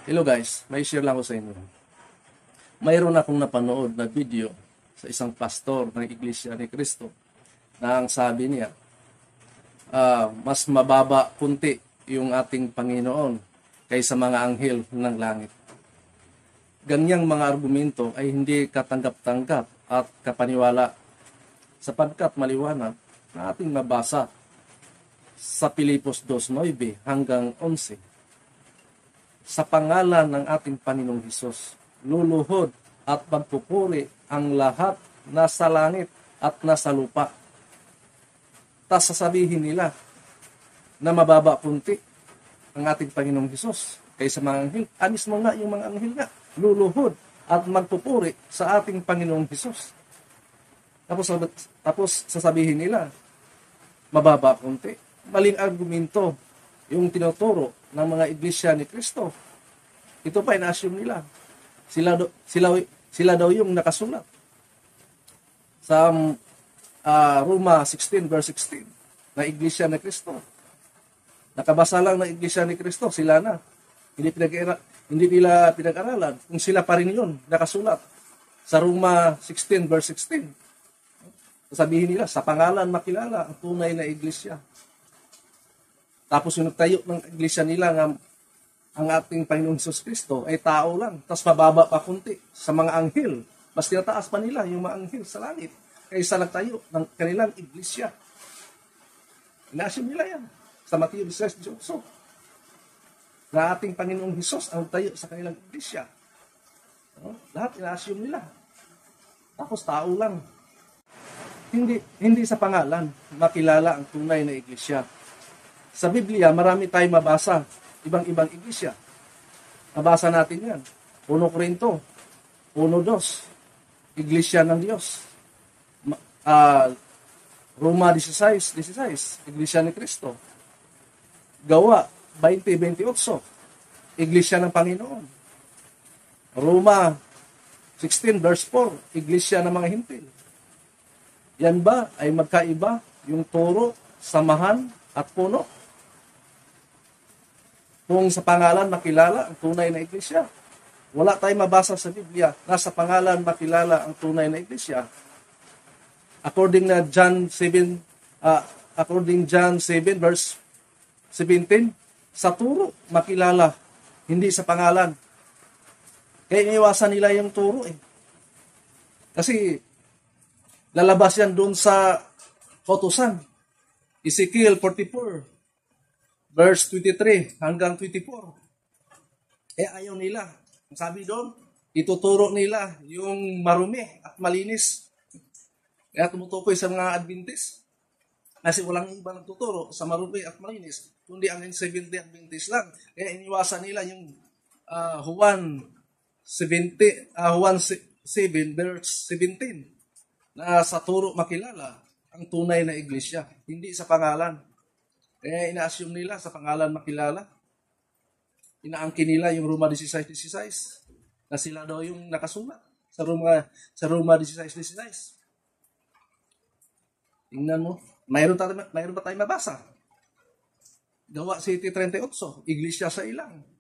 Hello guys, may share lang ko sa inyo. Mayroon akong napanood na video sa isang pastor ng Iglesia ni Cristo na ang sabi niya, mas mababa kunti yung ating Panginoon kaysa mga anghel ng langit. Ganyang mga argumento ay hindi katanggap-tanggap at kapaniwala sapagkat maliwanag na ating mabasa sa Pilipos 2:9 hanggang 11. Sa pangalan ng ating Panginoong Hesus, luluhod at magpupuri ang lahat nasa langit at nasa lupa. Tas sasabihin nila na mababa punti ang ating Panginoong Hesus kaysa mga anghel. Anis mo nga yung mga anghel nga, luluhod at magpupuri sa ating Panginoong Hesus. Tapos sasabihin nila, mababa punti. Maling argumento yung tinuturo ng mga iglesia ni Cristo. Ito pa ina-assume nila. Sila daw yung nakasulat. Sa Roma 16 verse 16 na iglesia ni Cristo. Nakabasa lang ng iglesia ni Cristo, sila na. Hindi nila pinag-aralan. Kung sila pa rin yun, nakasulat. Sa Roma 16 verse 16. Sabihin nila, sa pangalan makilala ang tunay na iglesia. Tapos yung nagtayo ng iglesia nila nga ang ating Panginoong Hesus Kristo ay tao lang. Tapos mababa pa kunti sa mga anghel. Mas tinataas pa nila yung mga anghel sa langit kaysa nagtayo ng kanilang iglesia. Ina-assume nila yan sa Mateo 16:18 na ating Panginoong Hesus ang tayo sa kanilang iglesia. Lahat ina-assume nila. Tapos tao lang. Hindi sa pangalan makilala ang tunay na iglesia. Sa Biblia, marami tayong mabasa, ibang-ibang iglesia. Mabasa natin yan. 1 Corinto, 1:2, Iglesia ng Diyos. Roma 16:16, Iglesia ni Cristo. Gawa 20:28, Iglesia ng Panginoon. Roma 16 verse 4, Iglesia ng mga Hintil. Yan ba ay magkaiba yung turo, samahan at puno? Kung sa pangalan makilala ang tunay na iglesia, wala tayong mabasa sa Biblia na sa pangalan makilala ang tunay na iglesia. According John 7 verse 17, sa turo makilala, hindi sa pangalan. Kaya iniwasan nila yung turo eh. Kasi lalabas yan doon sa kautusan. Ezekiel 44 verse 23 hanggang 24. Ayaw nila. Ang sabi doon, ituturo nila yung marumi at malinis. Kaya tumutukoy sa mga Adventist. Kasi walang iba nagtuturo sa marumi at malinis, kundi ang Seventh-day Adventist lang. Kaya iniwasan nila yung Juan 7 verse 17 na sa turo makilala ang tunay na iglesia, hindi sa pangalan. Kaya ina-assume nila sa pangalan makilala. Inaangkin nila yung Roma 16:16 na sila daw yung nakasulat sa Roma 16:16. Tingnan mo, mayroon ba tayong mabasa? Gawa 7:38, Iglesia sa ilang.